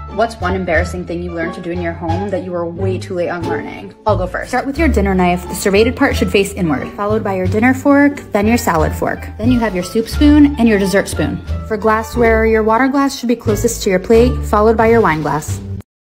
What's one embarrassing thing you learned to do in your home that you were way too late on learning? I'll go first. Start with your dinner knife. The serrated part should face inward, followed by your dinner fork, then your salad fork. Then you have your soup spoon and your dessert spoon. For glassware, your water glass should be closest to your plate, followed by your wine glass.